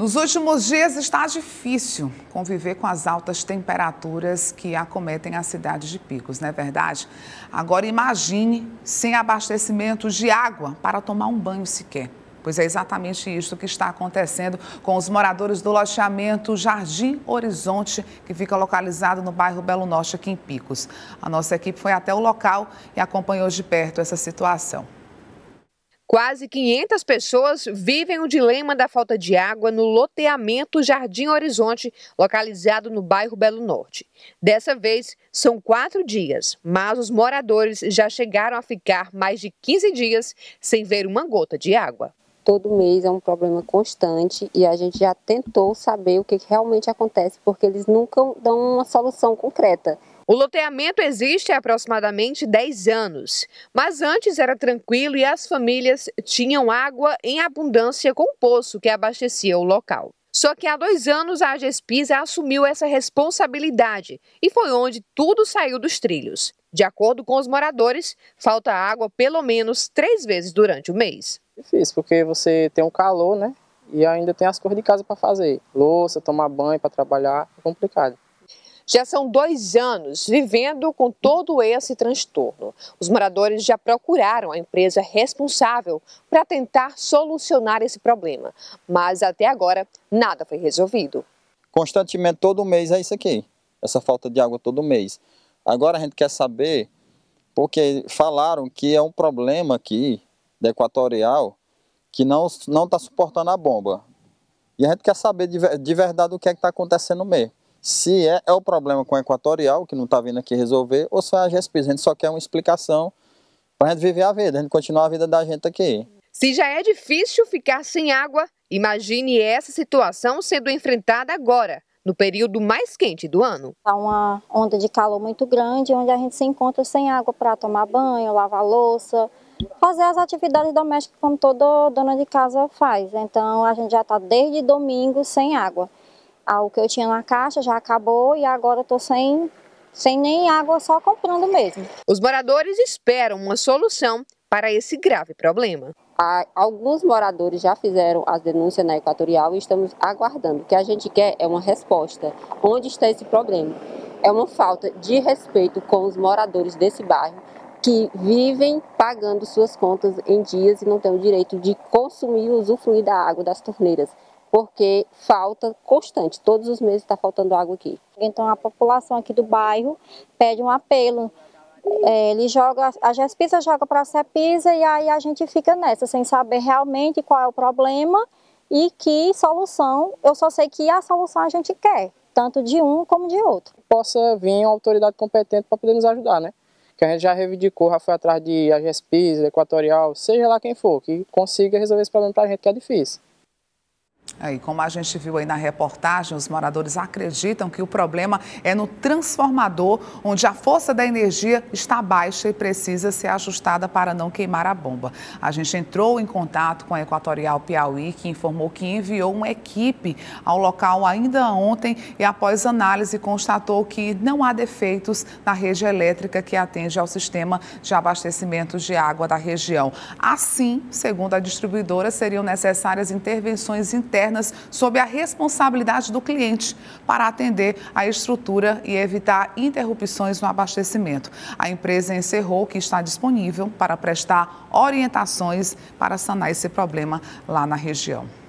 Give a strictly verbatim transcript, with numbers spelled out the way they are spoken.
Nos últimos dias está difícil conviver com as altas temperaturas que acometem a cidade de Picos, não é verdade? Agora imagine sem abastecimento de água para tomar um banho sequer. Pois é exatamente isso que está acontecendo com os moradores do loteamento Jardim Horizonte, que fica localizado no bairro Belo Norte, aqui em Picos. A nossa equipe foi até o local e acompanhou de perto essa situação. Quase quinhentas pessoas vivem o dilema da falta de água no loteamento Jardim Horizonte, localizado no bairro Belo Norte. Dessa vez, são quatro dias, mas os moradores já chegaram a ficar mais de quinze dias sem ver uma gota de água. Todo mês é um problema constante e a gente já tentou saber o que realmente acontece, porque eles nunca dão uma solução concreta. O loteamento existe há aproximadamente dez anos, mas antes era tranquilo e as famílias tinham água em abundância com o poço que abastecia o local. Só que há dois anos a Agespisa assumiu essa responsabilidade e foi onde tudo saiu dos trilhos. De acordo com os moradores, falta água pelo menos três vezes durante o mês. Difícil, porque você tem um calor, né? E ainda tem as coisas de casa para fazer. Louça, tomar banho para trabalhar, é complicado. Já são dois anos vivendo com todo esse transtorno. Os moradores já procuraram a empresa responsável para tentar solucionar esse problema, mas até agora nada foi resolvido. Constantemente, todo mês é isso aqui, essa falta de água todo mês. Agora a gente quer saber, porque falaram que é um problema aqui da Equatorial que não não está suportando a bomba. E a gente quer saber de, de verdade o que é que está acontecendo mesmo. Se é, é o problema com a Equatorial, que não está vindo aqui resolver, ou se é a Agespisa. A gente só quer uma explicação para a gente viver a vida, a gente continuar a vida da gente aqui. Se já é difícil ficar sem água, imagine essa situação sendo enfrentada agora, no período mais quente do ano. Há uma onda de calor muito grande, onde a gente se encontra sem água para tomar banho, lavar louça, fazer as atividades domésticas como toda dona de casa faz. Então a gente já está desde domingo sem água. Ah, o que eu tinha na caixa já acabou e agora estou sem, sem nem água, só comprando mesmo. Os moradores esperam uma solução para esse grave problema. Ah, alguns moradores já fizeram as denúncias na Equatorial e estamos aguardando. O que a gente quer é uma resposta. Onde está esse problema? É uma falta de respeito com os moradores desse bairro que vivem pagando suas contas em dias e não têm o direito de consumir e usufruir da água das torneiras, porque falta constante, todos os meses está faltando água aqui. Então a população aqui do bairro pede um apelo, é, ele joga, a Agespisa joga para a Cepisa e aí a gente fica nessa, sem saber realmente qual é o problema e que solução, eu só sei que a solução a gente quer, tanto de um como de outro. Possa vir uma autoridade competente para poder nos ajudar, né? Que a gente já reivindicou, já foi atrás de Agespisa, Equatorial, seja lá quem for, que consiga resolver esse problema para a gente, que é difícil. Aí, como a gente viu aí na reportagem, os moradores acreditam que o problema é no transformador, onde a força da energia está baixa e precisa ser ajustada para não queimar a bomba. A gente entrou em contato com a Equatorial Piauí, que informou que enviou uma equipe ao local ainda ontem e, após análise, constatou que não há defeitos na rede elétrica que atende ao sistema de abastecimento de água da região. Assim, segundo a distribuidora, seriam necessárias intervenções internas sob a responsabilidade do cliente para atender a estrutura e evitar interrupções no abastecimento. A empresa encerrou que está disponível para prestar orientações para sanar esse problema lá na região.